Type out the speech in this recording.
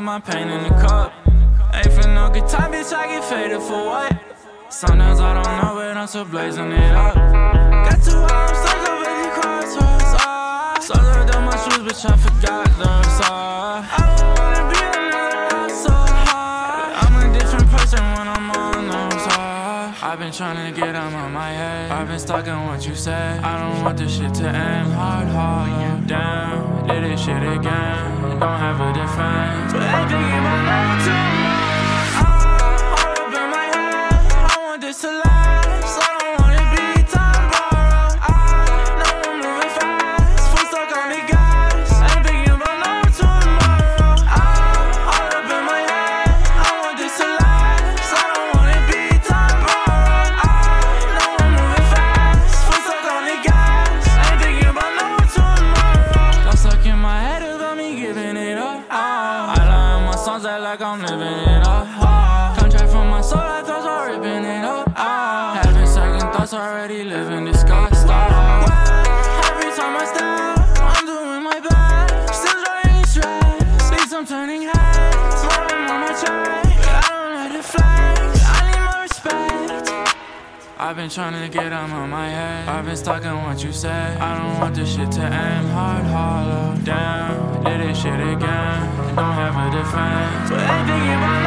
my pain in the cup. Ain't for no good time, bitch, I get faded for what? Sometimes I don't know, but I'm still blazing it up. Got 2 arms, stuck up at the crossroads. So I done my shoes, bitch, I forgot those. I don't wanna be another rock so hard. I'm a different person when I'm on those. I've been trying to get them out my head. I've been stuck in what you said. I don't want this shit to end. Hard, damn, did this shit again. Don't have a defense, but I think it might know too much. All up in my head, I want this to last. I don't wanna be time borrowed. I know I'm moving fast, full stuck on the gas. Ain't thinking about no tomorrow. All up in my head, I want this to last. I don't wanna be time borrowed. I know I'm moving fast, full stuck on the gas. Ain't thinking about no tomorrow. Got stuck in my head about me giving it up. I lie in my songs, act like I'm living it up. Contract from my soul, I thoughts are ripping it up. Having second thoughts, already living disgust. Every time I step, I'm doing my best. Still driving stress, least I'm turning heads. But I'm on my track, but I don't let it flex. I need more respect. I've been trying to get them out my head. I've been stuck in what you said. I don't want this shit to end. Hard, hollow, damn, did this shit again. Don't have a defense, but ain't thinking about